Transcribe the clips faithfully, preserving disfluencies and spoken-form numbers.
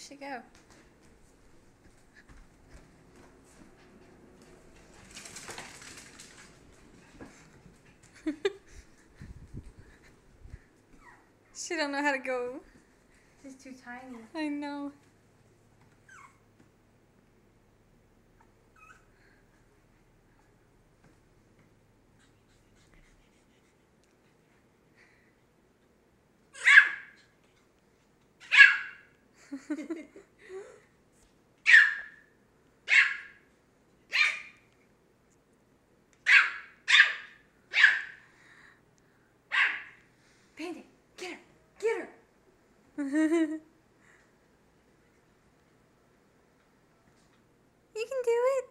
she go? She don't know how to go. She's too tiny. I know. Bandit, get her, get her. You can do it.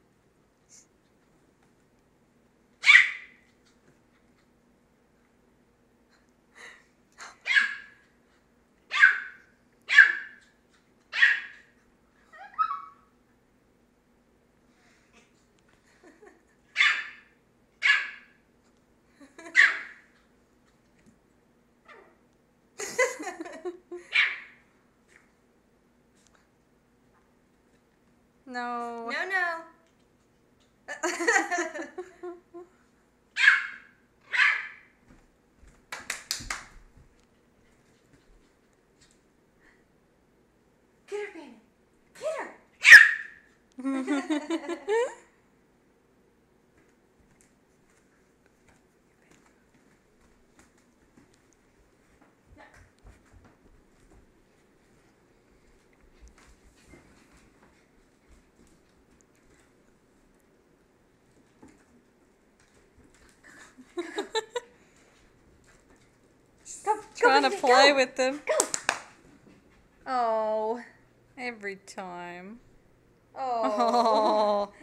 No. No, no. Get her, Bandit. Get her. Go, Trying go, to Bandit, play go. with them. Go. Oh, every time. Oh. Oh.